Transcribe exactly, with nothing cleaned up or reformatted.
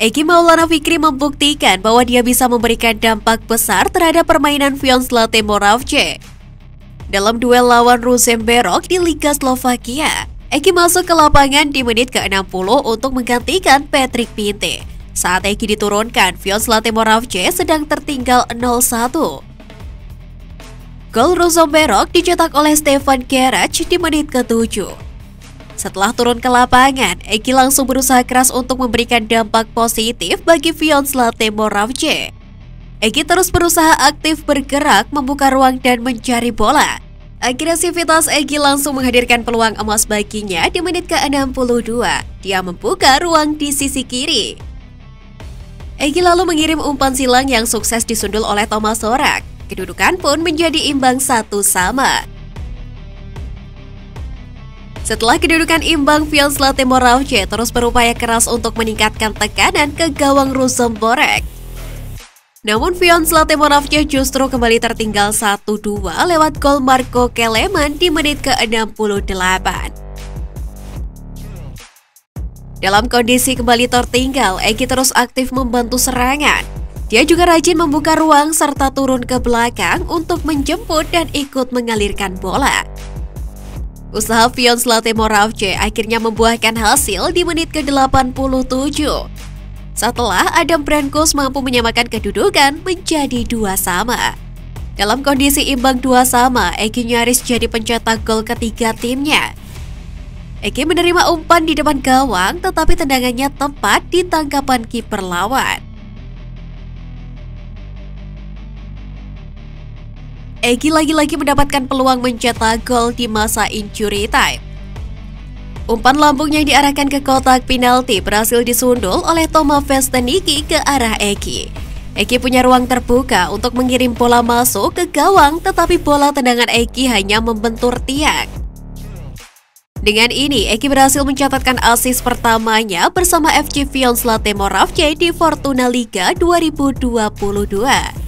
Egy Maulana Fikri membuktikan bahwa dia bisa memberikan dampak besar terhadap permainan Fionn Zlate Moravce. Dalam duel lawan Rosenborg di Liga Slovakia, Egy masuk ke lapangan di menit ke enam puluh untuk menggantikan Patrick Pinte. Saat Egy diturunkan, Fionn Zlate Moravce sedang tertinggal nol satu. Gol Rosenborg dicetak oleh Stefan Gerrach di menit ke tujuh. Setelah turun ke lapangan, Egy langsung berusaha keras untuk memberikan dampak positif bagi Fionn Zlate Moravce. Egy terus berusaha aktif bergerak, membuka ruang dan mencari bola. Agresivitas Egy langsung menghadirkan peluang emas baginya di menit ke enam puluh dua. Dia membuka ruang di sisi kiri. Egy lalu mengirim umpan silang yang sukses disundul oleh Thomas Sorak. Kedudukan pun menjadi imbang satu sama. Setelah kedudukan imbang, Fionn Zlate Moravce terus berupaya keras untuk meningkatkan tekanan ke gawang Rosenborg. Namun Fionn Zlate Moravce justru kembali tertinggal satu dua lewat gol Marco Kelemen di menit ke enam puluh delapan. Dalam kondisi kembali tertinggal, Egy terus aktif membantu serangan. Dia juga rajin membuka ruang serta turun ke belakang untuk menjemput dan ikut mengalirkan bola. Usaha Fionn Zlate Moravce akhirnya membuahkan hasil di menit ke delapan puluh tujuh. Setelah Adam Brankus mampu menyamakan kedudukan menjadi dua sama. Dalam kondisi imbang dua sama, Egy nyaris jadi pencetak gol ketiga timnya. Egy menerima umpan di depan gawang, tetapi tendangannya tepat di tangkapan kiper lawan. Egy lagi-lagi mendapatkan peluang mencetak gol di masa injury time. Umpan lambung yang diarahkan ke kotak penalti berhasil disundul oleh Thomas Vesteniki ke arah Egy. Egy punya ruang terbuka untuk mengirim bola masuk ke gawang, tetapi bola tendangan Egy hanya membentur tiang. Dengan ini, Egy berhasil mencatatkan assist pertamanya bersama F C Fionn Zlate Moravce di Fortuna Liga dua ribu dua puluh dua.